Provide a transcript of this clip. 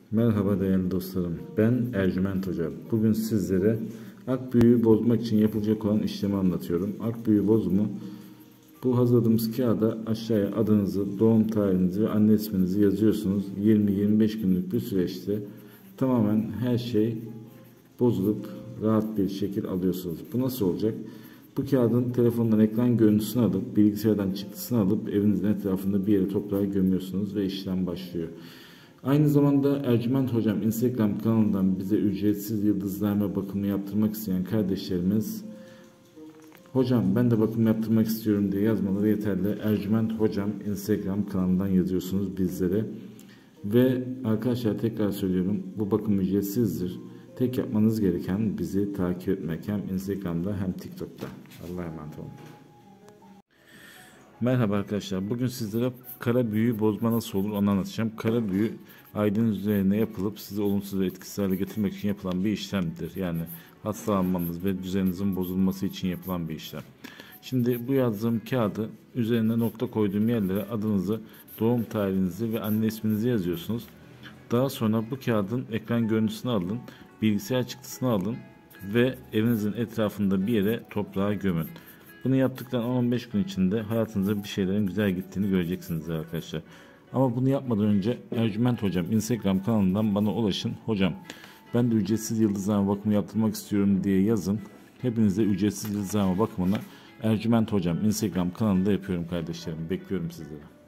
Merhaba değerli dostlarım. Ben Ercüment Hoca. Bugün sizlere akbüyü bozmak için yapılacak olan işlemi anlatıyorum. Akbüyü bozumu, bu hazırladığımız kağıda aşağıya adınızı, doğum tarihinizi ve anne isminizi yazıyorsunuz. 20-25 günlük bir süreçte tamamen her şey bozulup rahat bir şekil alıyorsunuz. Bu nasıl olacak? Bu kağıdın telefondan ekran görüntüsünü alıp bilgisayardan çıktısını alıp evinizin etrafında bir yere toprağa gömüyorsunuz ve işlem başlıyor. Aynı zamanda Ercüment Hocam Instagram kanalından bize ücretsiz yıldızlarma bakımı yaptırmak isteyen kardeşlerimiz, hocam ben de bakım yaptırmak istiyorum diye yazmaları yeterli. Ercüment Hocam Instagram kanalından yazıyorsunuz bizlere. Ve arkadaşlar tekrar söylüyorum, bu bakım ücretsizdir. Tek yapmanız gereken bizi takip etmek, hem Instagram'da hem TikTok'ta. Allah'a emanet olun. Merhaba arkadaşlar. Bugün sizlere kara büyü bozma nasıl olur onu anlatacağım. Kara büyü aydın üzerine yapılıp sizi olumsuz ve etkisiz hale getirmek için yapılan bir işlemdir. Yani hastalanmanız ve düzeninizin bozulması için yapılan bir işlem. Şimdi bu yazdığım kağıdı üzerine nokta koyduğum yerlere adınızı, doğum tarihinizi ve anne isminizi yazıyorsunuz. Daha sonra bu kağıdın ekran görüntüsünü alın, bilgisayar çıktısını alın ve evinizin etrafında bir yere toprağa gömün. Bunu yaptıktan 15 gün içinde hayatınızda bir şeylerin güzel gittiğini göreceksiniz arkadaşlar. Ama bunu yapmadan önce Ercüment Hocam Instagram kanalından bana ulaşın. Hocam ben de ücretsiz yıldızlama bakımı yaptırmak istiyorum diye yazın. Hepinize ücretsiz yıldızlama bakımını Ercüment Hocam Instagram kanalında yapıyorum kardeşlerim. Bekliyorum sizleri.